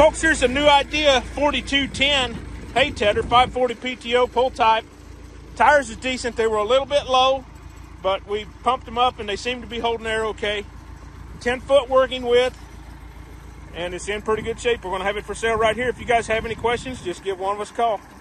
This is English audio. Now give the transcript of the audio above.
Folks, here's a new idea 4210 hay tedder, 540 PTO pull type. Tires is decent. They were a little bit low, but we pumped them up and they seem to be holding there okay. 10-foot working width, and it's in pretty good shape. We're going to have it for sale right here. If you guys have any questions, just give one of us a call.